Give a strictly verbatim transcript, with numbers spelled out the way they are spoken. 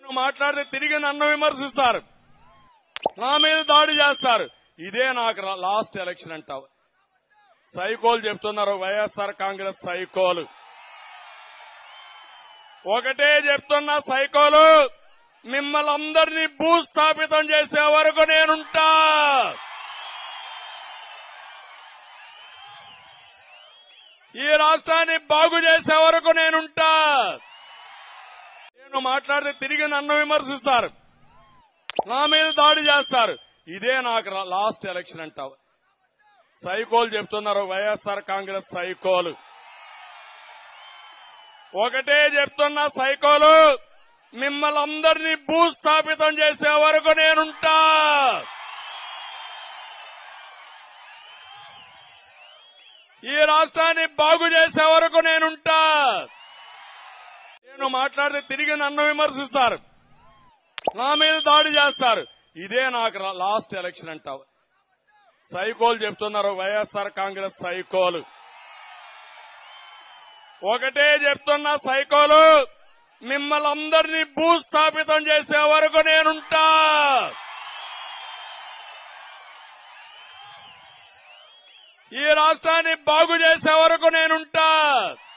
మాట్లాడితే తిరిగి నన్ను విమర్శిస్తారు, నా మీద దాడి చేస్తారు. ఇదే నాకు లాస్ట్ ఎలక్షన్ అంటావు. సైకోలు చెప్తున్నారు, వైఎస్ఆర్ కాంగ్రెస్ సైకోలు. ఒకటే చెప్తున్నా సైకోలు, మిమ్మల్ని అందరినీ భూస్థాపితం చేసే వరకు నేనుంటా. ఈ రాష్ట్రాన్ని బాగు చేసే వరకు నేనుంటా. నేను మాట్లాడితే తిరిగి నన్ను విమర్శిస్తారు, నా మీద దాడి చేస్తారు. ఇదే నాకు లాస్ట్ ఎలక్షన్ అంటావు. సైకోలు చెప్తున్నారు, వైఎస్ఆర్ కాంగ్రెస్ సైకోలు. ఒకటే చెప్తున్నా సైకోలు, మిమ్మల్ని అందరినీ భూస్థాపితం చేసే వరకు నేనుంటా. ఈ రాష్ట్రాన్ని బాగు చేసే వరకు నేనుంటా. నేను మాట్లాడితే తిరిగి నన్ను విమర్శిస్తారు, నా మీద దాడి చేస్తారు. ఇదే నాకు లాస్ట్ ఎలక్షన్ అంటావు. సైకోలు చెప్తున్నారు, వైఎస్ఆర్ కాంగ్రెస్ సైకోలు. ఒకటే చెప్తున్నా సైకోలు, మిమ్మల్ని అందరినీ భూస్థాపితం చేసే వరకు నేనుంటా. ఈ రాష్ట్రాన్ని బాగు చేసే వరకు నేనుంటా.